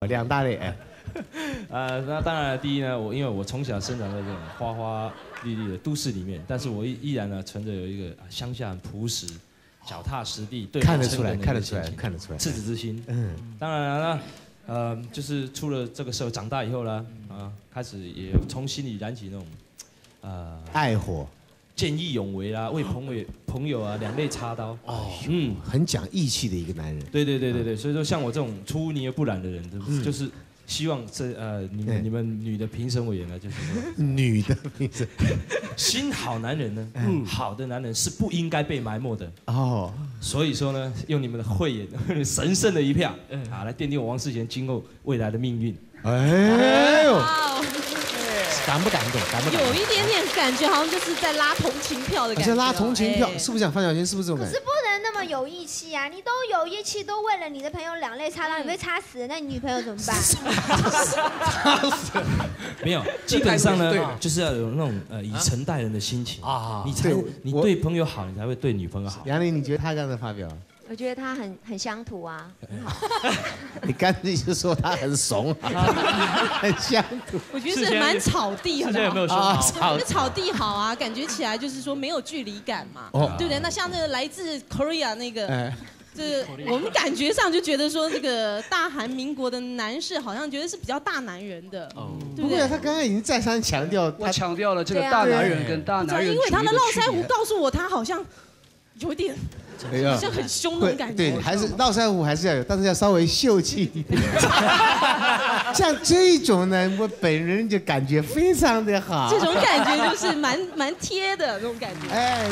两大类哎。 那当然，第一呢，因为我从小生长在这种花花绿绿的都市里面，但是我依然呢存着有一个乡下很朴实、脚踏实地、对看得出来，看得出来，看得出来， 赤子之心。当然了，就是出了这个社会，长大以后呢，开始也从心里燃起那种， 爱火。 见义勇为啦，为朋友啊两肋插刀。 很讲义气的一个男人。 对，所以说像我这种出泥而不染的人，就是希望你们女的评审委员呢，就是说女的评审， 新好男人呢，好的男人是不应该被埋没的哦。 所以说呢，用你们的慧眼，神圣的一票来奠定我王世贤今后未来的命运。 哎呦！ 感不感动？感不感动？ 有一点点感觉，好像就是在拉同情票的感觉。 而且拉同情票，是不是讲范晓萱？是不是这种感觉？ 可是不能那么有义气啊！你都有义气，都为了你的朋友两肋插刀，你被插死了，那你女朋友怎么办？ 插死？ 没有，基本上呢，就是要有那种以诚待人的心情啊，你对朋友好，你才会对女朋友好。 杨林，你觉得他刚才发表？ 我觉得他很乡土啊，很好。 你干脆就说他很怂，很乡土。 我觉得是蛮草地， 现在有没有说好？草地好啊，感觉起来就是说没有距离感嘛，对不对？那像那个来自 Korea 那个，这我们感觉上就觉得说这个大韩民国的男士好像觉得是比较大男人的，对不对？ 他刚刚已经再三强调， 我强调了这个大男人跟大男人， 因为他的络腮胡告诉我，他好像有点。 好像很凶那种感觉。 对，还是络腮胡还是要有，但是要稍微秀气一点。像这种呢，我本人就感觉非常的好。 这种感觉就是蛮贴的那种感觉。 哎，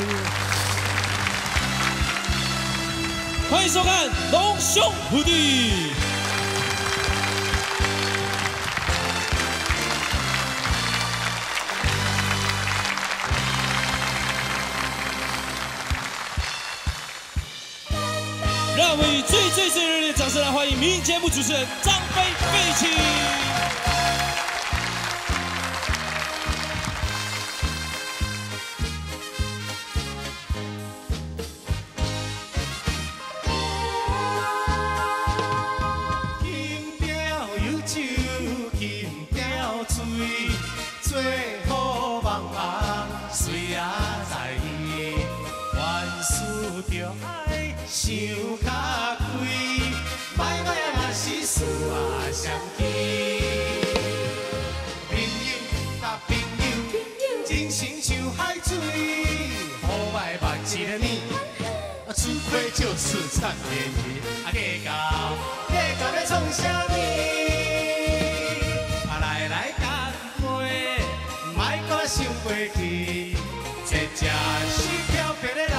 欢迎收看《龙兄虎弟》。让我们以最热烈的掌声来欢迎明节目主持人张飞飞起。 金雕有酒，金雕醉，做好梦梦，水也在意，万事着爱想较开，歹歹若是事啊相依。朋友甲朋友，真心像海水，好歹捌一个年，出亏就是惨便宜，计较要创啥物？来干杯，莫搁想过去，这才是漂泊的人。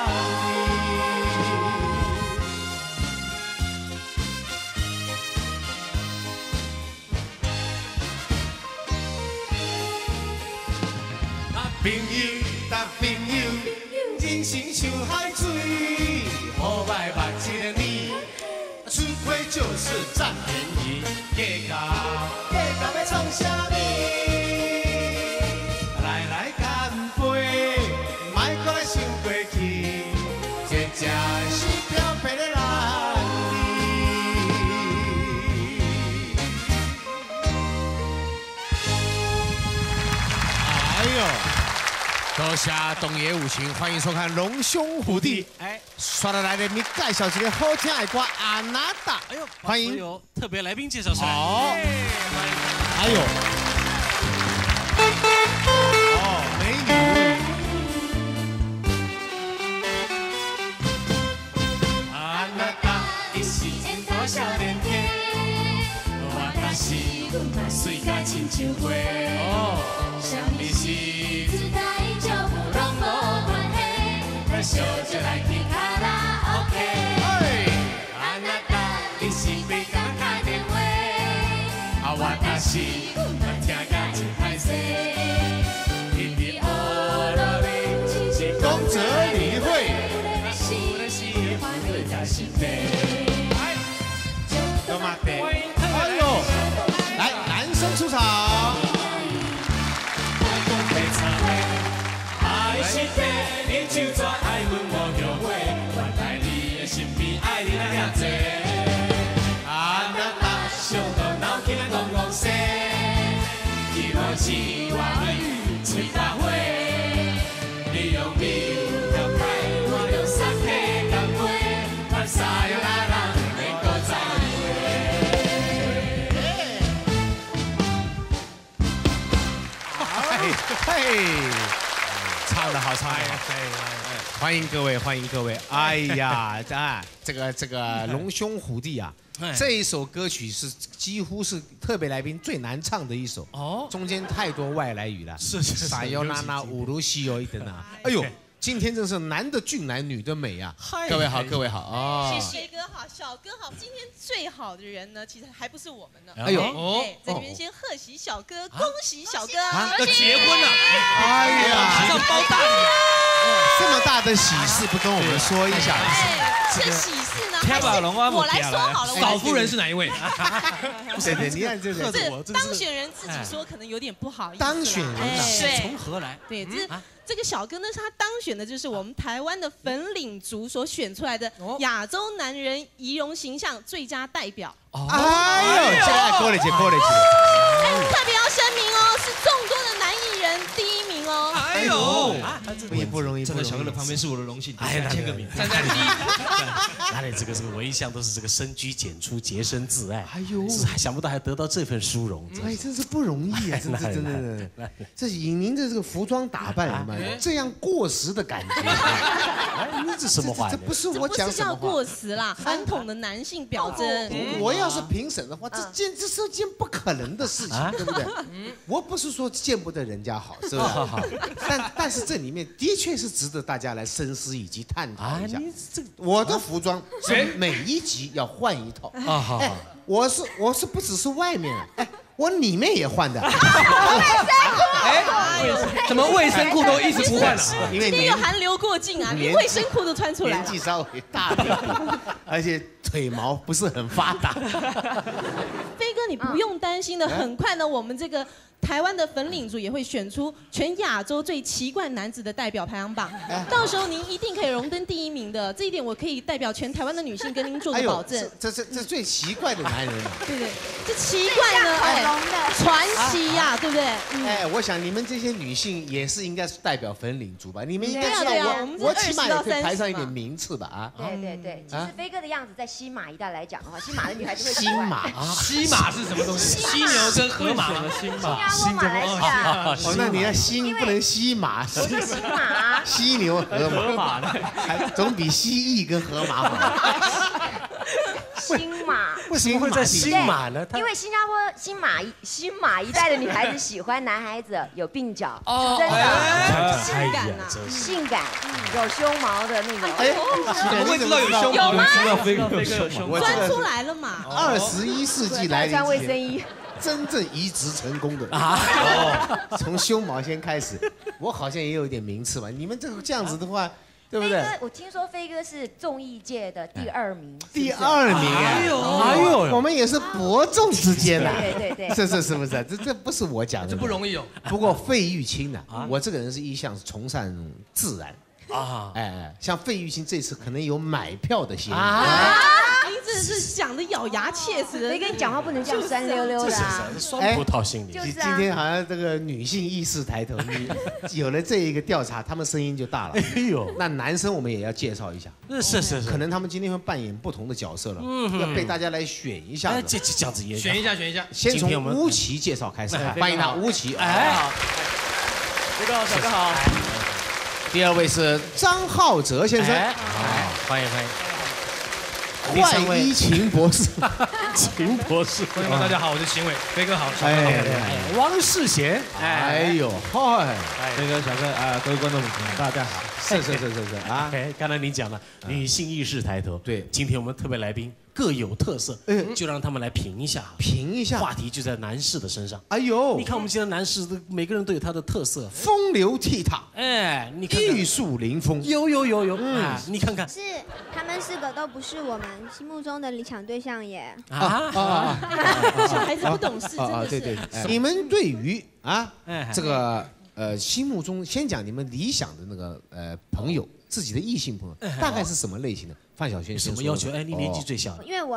朋友搭朋友，人生像海水，好歹捌一个年，出亏就是占便宜，计较要创啥物？来干杯，莫搁来想过去，这才是漂泊的人。 多谢东野武情，欢迎收看《龙兄虎弟》。哎，刷得来的，你介绍一个好听的歌《阿娜达》。哎呦，欢迎有特别来宾介绍出来。 好，还有，哦，美女。 阿娜达，伊是大少年天，我但是水甲亲像花。哦，什么时？ 小就来听卡拉 OK， 阿娜达，你是袂敢打电话，啊我但是听甲真歹势，因为乌罗里是公泽理会，有的是欢乐加心地，哎，多马地， 哎呦，来，男生出场。 爱是地，你就怎爱阮无后悔？原来你的身边爱你那遐多，阿娜达上到。 听咱讲讲说，伊无是我的嘴巴花，你用米用海，我用沙皮干杯，咱三样人能够在一块。嘿，唱得好，唱得好。欢迎各位，欢迎各位！哎呀，这个龙兄虎弟啊，这一首歌曲是几乎是特别来宾最难唱的一首哦，中间太多外来语了， 是撒尤那那乌鲁西尤一等啊，哎呦，今天真是男的俊男，女的美啊！各位好，各位好啊！ 谢谢哥好，小哥好。今天最好的人呢，其实还不是我们呢。 哎呦， 在这边先贺喜小哥，恭喜小哥要结婚了！ 哎呀， 马上包大礼。 这么大的喜事，不跟我们说一下？ 这喜事呢，还是我来说好了。 少夫人是哪一位？ 对，你看这当选人自己说可能有点不好意思。 当选人对， 从何来？ 对，这个小哥呢，是他当选的就是我们台湾的粉岭族所选出来的亚洲男人仪容形象最佳代表。 哎呦，这个过来姐。 特别要声明哦，是众多的男艺人第1名哦。 哎呦， 不容易。 站在小哥的旁边是我的荣幸， 哎 ，3000个名， 站在第一。 哪里这个我一向都是这个深居简出、洁身自爱。 哎呦， 想不到还得到这份殊荣， 哎，真是不容易啊！真的，这以您的这个服装打扮，有没有这样过时的感觉？ 哎，你这什么话？ 这不是我讲什么话， 叫过时啦，传统的男性表征。 我要是评审的话，这是件不可能的事情，对不对？我不是说见不得人家好，是吧？但是这里面的确是值得大家来深思以及探讨一下。我的服装每一集要换一套啊！好，我是不只是外面，哎，我里面也换的。 怎么卫生裤都一直不换了？ 因为今天有寒流过境啊，连卫生裤都穿出来了。 年纪稍微大点，而且腿毛不是很发达。 飞哥，你不用担心的，很快呢，我们这个台湾的粉岭族也会选出全亚洲最奇怪男子的代表排行榜，到时候您一定可以荣登第1名的。这一点我可以代表全台湾的女性跟您做个保证。 这最奇怪的男人了。 对，这奇怪呢，传奇呀，对不对？ 哎，我想你们这些女性也是应该是代表粉岭族吧？你们应该知道我起码也可以排上一点名次吧？啊？ 对，其实飞哥的样子在西马一带来讲的话，西马的女孩子会西马西马是什么东西？犀牛跟河马的新马。 新加坡、马来西亚。 哦，那你要新不能西马， 我说西马。 犀牛、河马的，还总比蜥蜴跟河马好。 新马为什么会在新马呢？ 因为新加坡新马一带的女孩子喜欢男孩子有鬓角，真的性感啊， 性感，有胸毛的那种。 哎，怎么会知道有胸毛？ 有吗？ 知道飞哥有胸毛， 钻出来了嘛。 21世纪来临穿卫生衣。 真正移植成功的从胸毛先开始，我好像也有一点名次吧。你们这样子的话，对不对？ 我听说飞哥是综艺界的第2名。 第2名，哎呦，我们也是伯仲之间的。 对， 是不是？这不是我讲的， 这不容易哦。 不过费玉清呢，我这个人是一向崇尚自然啊， 哎，像费玉清这次可能有买票的心理。 您这是讲的咬牙切齿的， 飞哥你讲话不能这样酸溜溜的啊， 酸葡萄心理。 今天好像这个女性意识抬头，你有了这一个调查，他们声音就大了。哎呦，那男生我们也要介绍一下。 是， 可能他们今天会扮演不同的角色了，要被大家来选一下。 这样子也选一下。 先从乌奇介绍开始，欢迎他乌奇。哎，好， 飞哥好，小哥好。 第2位是张浩哲先生， 欢迎。 万一秦博士， 秦博士， 朋友们大家好，我是秦伟，飞哥好，小哥好。 汪世贤， 哎呦，嗨， 飞哥、小哥啊，各位观众朋友大家好。 是啊。 刚才你讲了女性意识抬头， 对， 今天我们特别来宾各有特色，就让他们来评一下。话题就在男士的身上。哎呦，你看我们今天男士每个人都有他的特色， 风流倜傥， 哎，你看玉树临风， 有，你看看， 是他们4个都不是我们心目中的理想对象耶。 小孩子不懂事，真的是。 对，你们对于这个心目中先讲你们理想的那个朋友，自己的异性朋友大概是什么类型的？范晓萱什么要求？哎，你年纪最小， 因为我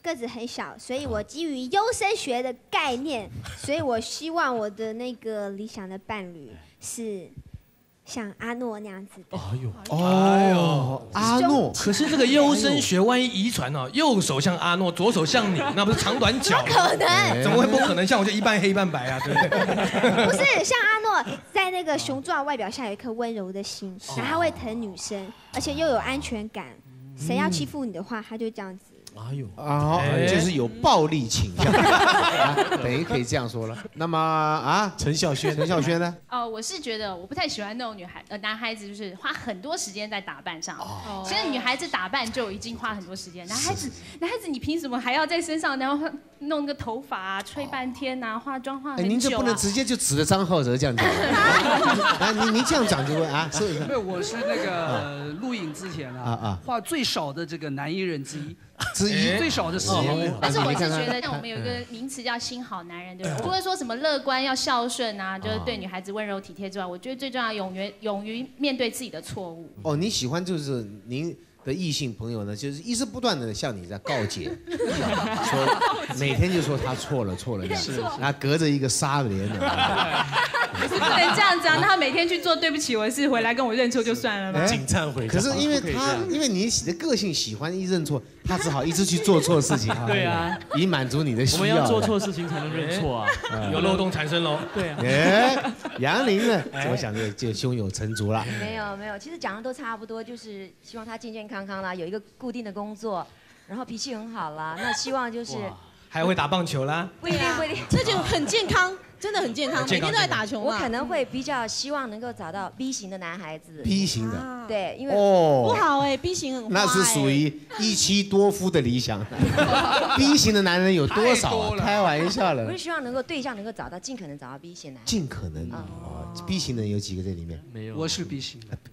个子很小，所以我基于优生学的概念，所以我希望我的那个理想的伴侣是像阿诺那样子的。 哎呦，阿诺。 可是这个优生学，万一遗传哦，右手像阿诺，左手像你，那不是长短脚？ 不可能， 怎么会不可能？像我就一半黑一半白啊，对不对？ 不是，像阿诺在那个雄壮外表下有一颗温柔的心，然后他会疼女生，而且又有安全感。谁要欺负你的话，他就这样子。 哎呦啊，就是有暴力倾向，等于可以这样说了。那么啊，陈小轩呢？ 哦，我是觉得我不太喜欢那种男孩子，就是花很多时间在打扮上。其实女孩子打扮就已经花很多时间，男孩子你凭什么还要在身上，然后弄个头发啊，吹半天啊，化妆化很久啊？ 您这不能直接就指着张浩哲这样讲。啊，您这样讲就会啊？是。 没有，我是那个录影之前啊，画最少的这个男艺人之一。最少的时间。 但是我是觉得，像我们有一个名词叫“新好男人”，对不对？除了说什么乐观、要孝顺啊，就是对女孩子温柔体贴之外，我觉得最重要勇于面对自己的错误。 哦，你喜欢就是您的异性朋友呢，就是一直不断的向你在告诫，说每天就说他错了这样，然后隔着一个纱帘的。 不能这样子啊！那他每天去做对不起我的事，回来跟我认错就算了吗？ 请忏悔。 可是因为你的个性喜欢一认错，他只好一直去做错事情。 对啊， 以满足你的需要。 我们要做错事情才能认错啊，有漏洞产生喽。对啊。 哎，杨林呢？怎么想就胸有成竹了？ 没有，其实讲的都差不多，就是希望他健健康康啦，有一个固定的工作，然后脾气很好啦。那希望就是。 还会打棒球啦？ 不一定， 这就很健康，真的很健康，每天都在打球。 我可能会比较希望能够找到 B 型的男孩子。 B 型的， 对，因为不好哎 ，B 型很花。 那是属于一妻多夫的理想。B 型的男人有多少？开玩笑了。 我是希望对象能够找到，尽可能找到 B 型男。 尽可能哦 ，B 型的有几个在里面？ 没有，我是 B 型的。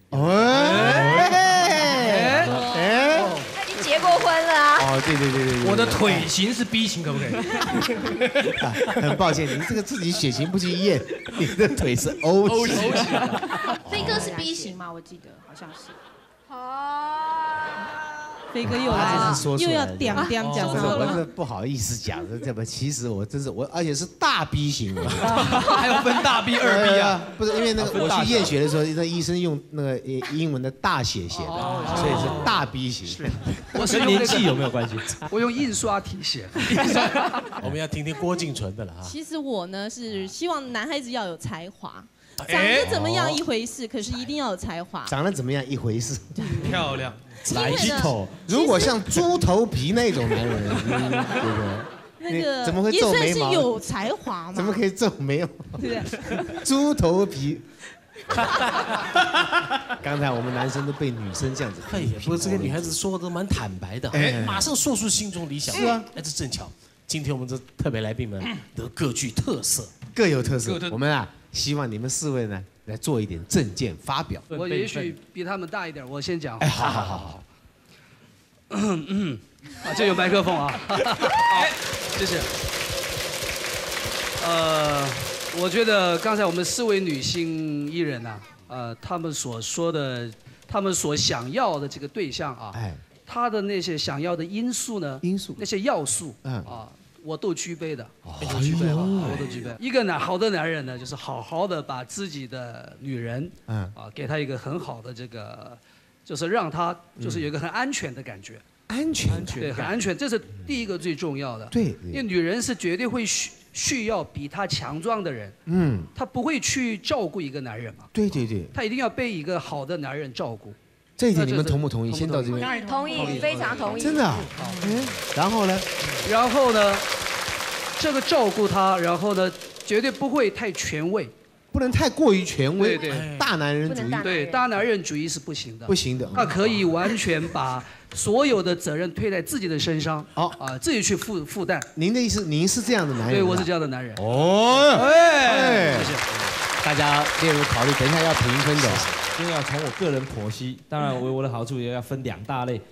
他已经结过婚了啊！ 哦，对， 我的腿型是 B 型，可不可以？ 很抱歉，你这个自己血型不去验，你的腿是 O 型。 飞哥是 B 型吗？我记得好像是。 飞哥又来了，又要讲讲我是不好意思讲的，这不，其实我真是而且是大 B 型的， 还有分大 B、二 B 啊？ 不是，因为那个我去验血的时候，那医生用那个英文的大写写的，所以是大 B 型。 我跟年纪有没有关系？ 我用印刷体写。 我们要听听郭敬淳的了啊。 其实我呢是希望男孩子要有才华。长得怎么样一回事，可是一定要有才华。 长得怎么样一回事， 漂亮。 来一头，如果像猪头皮那种男人，对不对？ 那个怎么会皱眉毛？ 也算是有才华嘛。 怎么可以皱眉毛？ 对。 猪头皮。刚才我们男生都被女生这样子， 不过这个女孩子说的都蛮坦白的，马上说出心中理想。 是啊， 哎，这正巧，今天我们这特别来宾们都各具特色， 各有特色。我们啊，希望你们4位呢来做一点政见发表。 我也许比他们大一点，我先讲。 哎，好。 这有麦克风啊。好，谢谢。我觉得刚才我们4位女性艺人啊，她们所说的，她们所想要的这个对象啊，她的那些想要的因素呢，那些要素啊，我都具备的，我都具备。一个好的男人呢，就是好好的把自己的女人，给她一个很好的这个，就是让她就是有一个很安全的感觉。 安全， 对，很安全，这是第一个最重要的。 对， 因为女人是绝对会需要比她强壮的人。她不会去照顾一个男人嘛。 对。 她一定要被一个好的男人照顾。 这一点你们同不同意？先到这边。 当然同意，非常同意。 真的啊？然后呢？ 这个照顾她，然后呢，绝对不会太权威。 不能太过于权威， 对， 大男人主义， 对，大男人主义是不行的， 不行的。 他可以完全把所有的责任推在自己的身上，自己去负担。 您的意思，您是这样的男人？ 对，我是这样的男人。 谢谢。大家列入考虑，等一下要评分的。 因为要从我个人剖析，当然为我的好处也要分2大类。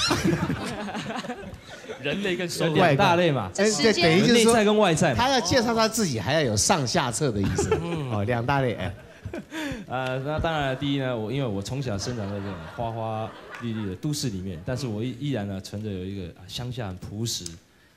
人类跟兽2大类嘛， 等于就是内在跟外在。 他要介绍他自己，还要有上下册的意思。2大类， 那当然第一呢，因为我从小生长在这种花花绿绿的都市里面，但是我依然呢存着有一个乡下很朴实、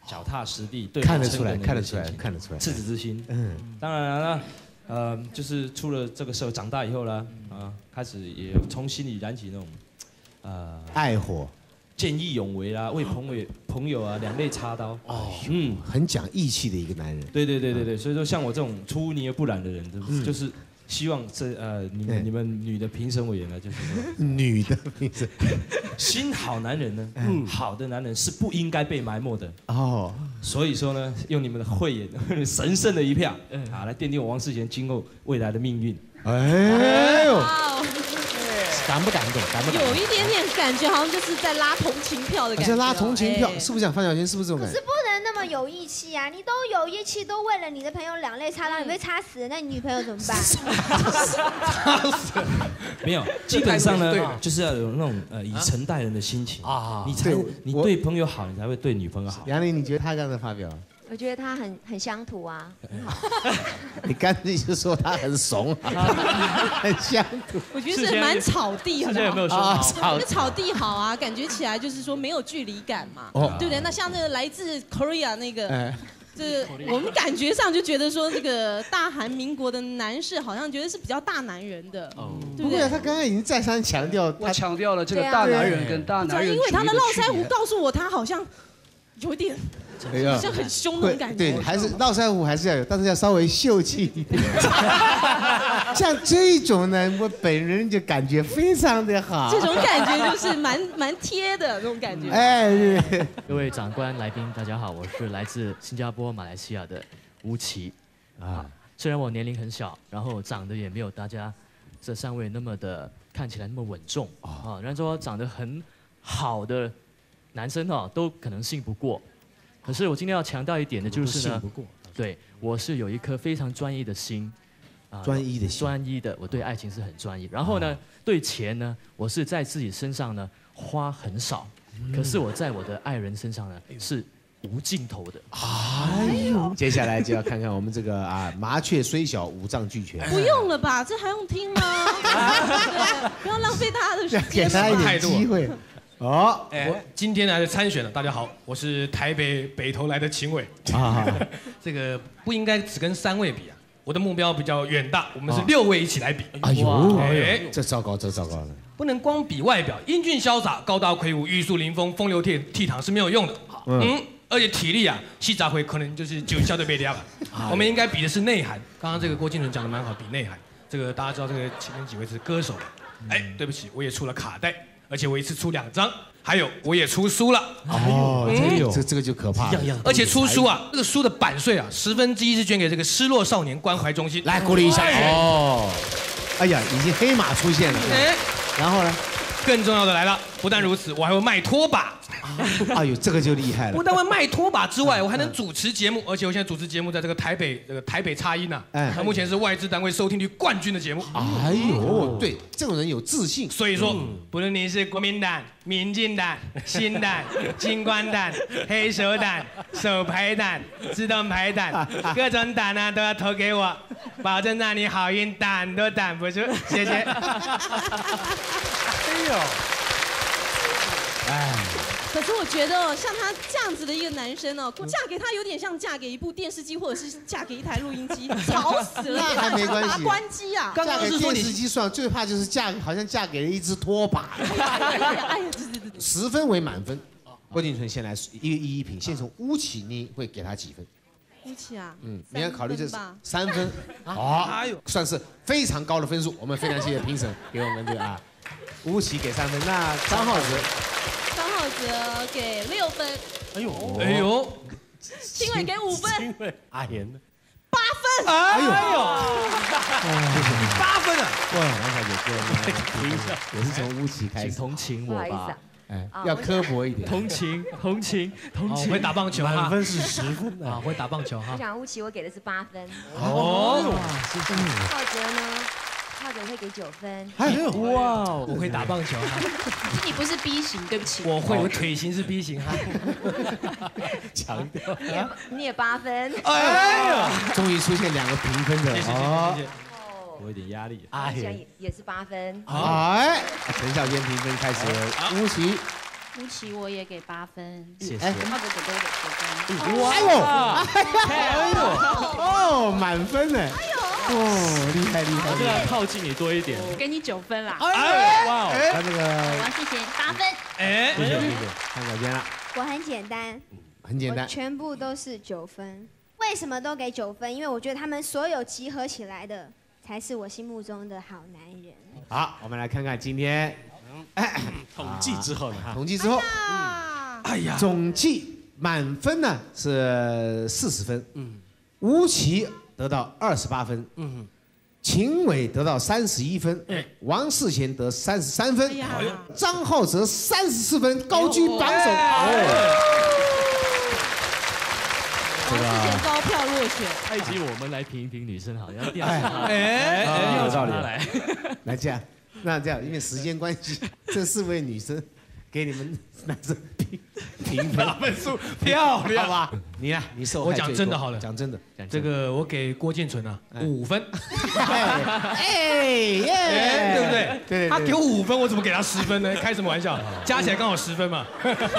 脚踏实地，对， 看得出来，看得出来，看得出来， 赤子之心。当然了，就是出了这个社会，长大以后呢，开始也从心里燃起那种， 爱火。 见义勇为啦，为朋友啊两肋插刀。 很讲义气的一个男人。 对，所以说像我这种出泥而不染的人，就是希望你们女的评审委员呢，就是说女的评审， 新好男人呢，好的男人是不应该被埋没的。 哦， 所以说呢，用你们的慧眼，神圣的一票，来奠定我王世贤今后未来的命运。 哎呦！ 感不感动？感不感动？ 有一点点感觉，好像就是在拉同情票的感觉。 拉同情票，是不是讲范晓萱？是不是这种感觉？ 可是不能那么有义气啊！你都有义气，都为了你的朋友两肋插刀，你被插死了，那你女朋友怎么办？ 插死？没有，基本上呢，就是要有那种以诚待人的心情啊。你对朋友好，你才会对女朋友好。 杨林，你觉得他刚才发表？ 我觉得他很乡土啊，很好。 你干脆就说他很怂，很乡土。 我觉得是蛮草地， 之前有没有说好？草地好啊，感觉起来就是说没有距离感嘛，对不对？那像那个来自 Korea 那个，这我们感觉上就觉得说这个大韩民国的男士好像觉得是比较大男人的，对不对？ 他刚刚已经再三强调， 我强调了这个大男人跟大男人。 因为他的络腮胡告诉我，他好像有点。 好像很凶那种感觉。 对，还是络腮胡还是要有，但是要稍微秀气一点。像这种呢，我本人就感觉非常的好。 这种感觉就是蛮贴的那种感觉。 哎， 各位长官、来宾，大家好，我是来自新加坡、马来西亚的吴奇。虽然我年龄很小，然后长得也没有大家这3位那么的看起来那么稳重然后说长得很好的男生都可能信不过。 可是我今天要强调一点的就是呢，对我是有一颗非常专一的心， 专一的， 我对爱情是很专一。然后呢，对钱呢，我是在自己身上呢花很少，可是我在我的爱人身上呢是无尽头的。 哎呦！接下来就要看看我们这个麻雀虽小，五脏俱全。 不用了吧？这还用听吗？不要浪费大家的时间。 给他一点机会。 我今天来的参选了，大家好，我是台北北投来的秦伟这个不应该只跟3位比啊，我的目标比较远大，我们是6位一起来比。 哎呦，这糟糕，这糟糕了。 不能光比外表，英俊潇洒、高大魁梧、玉树临风、风流倜傥是没有用的。而且体力啊，西杂回可能就是9消就被掉了。我们应该比的是内涵。刚刚这个郭敬淳讲的蛮好，比内涵。这个大家知道，这个前面几位是歌手。对不起，我也出了卡带。 而且我一次出2张，还有我也出书了。 这个就可怕了。 而且出书啊，这个书的版税啊，1/10是捐给这个失落少年关怀中心。 来鼓励一下。哎呀，已经黑马出现了。然后呢？ 更重要的来了，不但如此，我还会卖拖把。 哎呦，这个就厉害了。 不但会卖拖把之外，我还能主持节目，而且我现在主持节目在这个台北插音呐，目前是外资单位收听率冠军的节目。 哎呦，对，这种人有自信。 所以说，不论你是国民党、民进党、新党、金光党、黑手党、手排党、自动排党，各种党呢都要投给我，保证让你好运挡都挡不住。谢谢。 哎呦， 可是我觉得像他这样子的一个男生哦，嫁给他有点像嫁给一部电视机，或者是嫁给一台录音机，吵死了。 那还没关系， 关机啊。 嫁给电视机算，最怕就是好像嫁给了一只拖把。 哎呀 ，10分为满分。郭敬淳先来一评，先从乌奇，你会给他几分？ 乌奇啊， 你要考虑这是3分。算是非常高的分数。我们非常谢谢评审给我们这个乌奇给3分，那张浩哲给6分。 哎呦， 秦伟给5分。 阿言呢 ？8分。 哎呦 ，8分啊！哇，王小姐给我是从乌奇开始。 请同情我吧。 要刻薄一点。 同情。 会打棒球哈， 满分是10分啊，会打棒球哈。 我想乌奇我给的是8分。 谢谢你。 浩哲呢？浩哲会给9分。 哇，我会打棒球哈。 你不是 B 型，对不起。 我会，我腿型是 B 型哈。 强调。 你也8分。 哎呀，终于出现2个评分的。 谢谢。 我有点压力。 阿贤也是8分。 哎，陈小坚评分开始，乌奇吴奇我也给8分， 谢谢。 浩哲哥哥给9分。 哦，满分呢！哦，厉害厉害！ 我这样靠近你多一点。 给你9分啦。 哇哦！ 那这个， 王谢谢8分。 谢谢。看小娟了。 我很简单， 很简单， 全部都是9分。为什么都给9分？因为我觉得他们所有集合起来的，才是我心目中的好男人。 好，我们来看看今天统计之后呢？ 统计之后， 哎呀， 总计满分呢是40分，吴奇得到28分，秦伟得到31分，王世贤得33分，张浩哲34分，高居榜首。 王世贤高票落选。 埃及我们来评一评女生好，要调查。 有道理。 来这样，那这样，因为时间关系，这4位女生给你们男生评分数， 漂亮， 好吧？你呢？你受害我最多。 讲真的好了， 讲真的， 这个我给郭建纯啊5分， 对不对？ 对， 他给我5分，我怎么给他10分呢？开什么玩笑？加起来刚好10分嘛。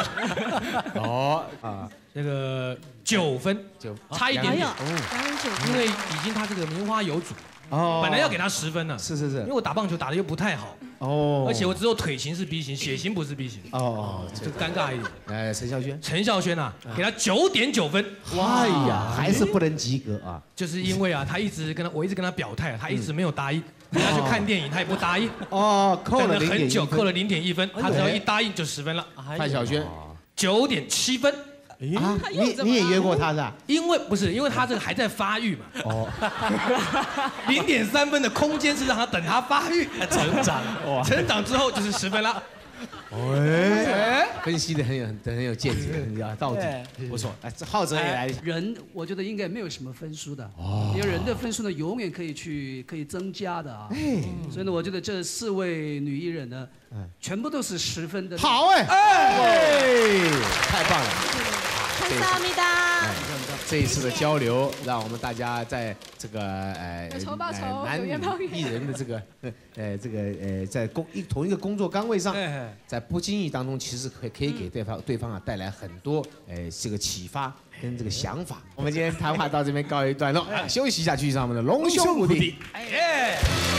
那个9分，差一点点，因为已经他这个名花有主。本来要给他10分呢， 是， 因为我打棒球打得又不太好，而且我只有腿型是 B 型，血型不是 B 型，这尴尬一点。陈孝萱啊，给他9.9分， 哎呀，还是不能及格啊， 就是因为啊，我一直跟他表态，他一直没有答应，他去看电影他也不答应， 扣了很久，扣了0.1分，他只要一答应就10分了。 范晓萱 9.7分。 你也约过他是吧？ 因为他这个还在发育嘛。0.3分的空间是让他等他发育成长之后就是10分了。 分析的很有见解，到底不错。来，浩哲也来。 人我觉得应该没有什么分数的，因为人的分数呢永远可以增加的啊。所以呢，我觉得这4位女艺人呢，全部都是10分的。 好太棒了。这一次的交流，让我们大家在这个男女艺人的这个在同一个工作岗位上，在不经意当中，其实可以给对方带来很多这个启发跟这个想法。我们今天谈话到这边告一段落，休息一下，去上我们的隆胸无敌。